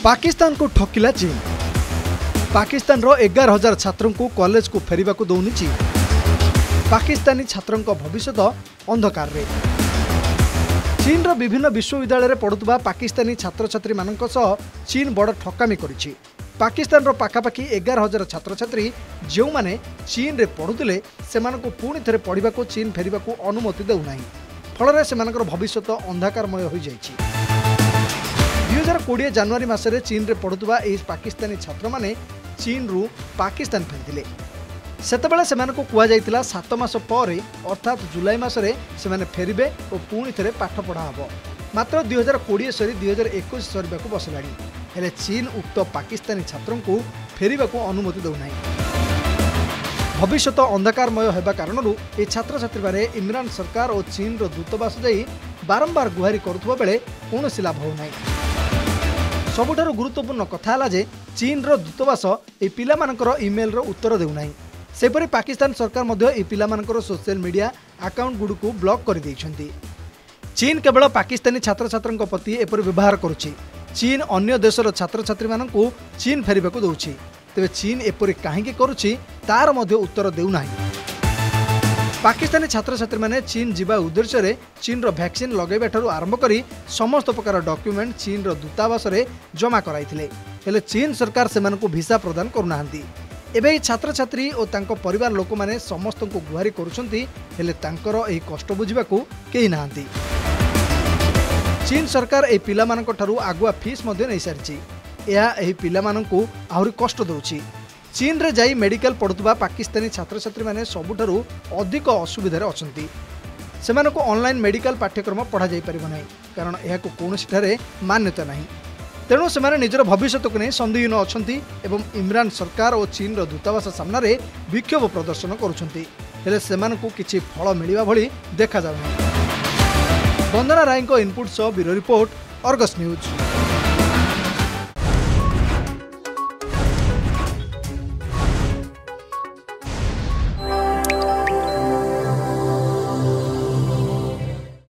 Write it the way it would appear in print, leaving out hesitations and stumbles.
पाकिस्तान को ठकिला चीन। पाकिस्तान रो 11,000 छात्रों को कॉलेज को फेरिबा को दौनी चीन। पाकिस्तानी छात्रों को भविष्य अंधकार रे। चीन रो विभिन्न विश्वविद्यालय रे पढ़ुवा पाकिस्तानी छात्र छात्री मानक सह चीन बड़ ठकामी करिछि। पाकिस्तान रो पाखापाखि 11,000 छात्र छात्री जो माने चीन रे पढ़ुतिले सेमानकु पुणी थरे पढ़िबा को चीन फेरिबा को अनुमति देउ नाही। फल सेमानकर भविष्य अंधकारमय हो जाइछि। 2020 जनवरी मासरे चीन रे पढ़ुवा एही पाकिस्तानी छात्र माने चीन रु पाकिस्तान फेरिथिले। सेतेबेले सेमानकु कुआ जाइतिला 7 मास परे अर्थात जुलाई मासरे सेमाने फेरिबे और पुणी थरे पाठ पढ़ा हबो। मात्र 2020 सरी 2021 सरीबा को बसलाणी। हेले चीन उक्त पाकिस्तानी छात्रों को फेरिबा को अनुमति देउ नाही। भविष्य अंधकारमय होगा कारण ये छात्र छात्री माने इमरान सरकार और चीन रो दूतावास जाई बारंबार गुहारी करुवा बेले कौनसी लाभ हो नाही। सबुठारु गुरुत्वपूर्ण कथा है जे चीन रो दूतावास ए पिला मानकर ईमेल रो उत्तर देउ नाही। सेपरि पाकिस्तान सरकार मध्य ए पिला मानकर सोशल मीडिया अकाउंट गुडी को ब्लॉक कर दैछंती। चीन केवल पाकिस्तानी छात्र छात्रଙ୍କ प्रति एपरि व्यवहार करुछि। चीन अन्य देशर छात्र छात्री मानकु चीन फेरिबा को दउछि। तेबे चीन एपरि काहेकि करुछि तार मध्य उत्तर देउ नाही। पाकिस्तानी छात्र छात्री माने चीन जीवा उद्देश्य रे चीन रो वैक्सीन लगेबा ठारू आरंभ करी समस्त प्रकार डॉक्यूमेंट चीन रो दूतावास रे जमा कराइथिले। हेले चीन सरकार सेमानकु वीसा प्रदान करुनाहांती। एबे छात्र छात्री और तांको परिवार लोक माने समस्त को गुहारी करुछंती। हेले तांकर एही कष्ट बुझिबाकू केही नाहांती। चीन सरकार ए पिला मानक ठारू आगुआ फीस मध्य नै सारिछि। यह एही पिला मानकू आहुरी कष्ट दउछि। चीन रे जाई मेडिकल पढ़ुवा पाकिस्तानी छात्र छात्री माने सबुठारू अधिक असुविधार अछंती। सेमानकू ऑनलाइन मेडिकल पाठ्यक्रम पढ़ा जाई परिबो नै कारण एहाकू कोनोसी ठारे मान्यता नाही। तेणु सेमाने निजर भविष्य को नहीं संदिग्ध अछंती एवं इमरान सरकार और चीन रो दूतावास सामने विक्षोभ प्रदर्शन करुछंती। हेले सेमानकू किछि फल मिलिबा भली देखा जाउ नै। वंदना राय को इनपुट सह ब्यूरो रिपोर्ट अर्गस न्यूज।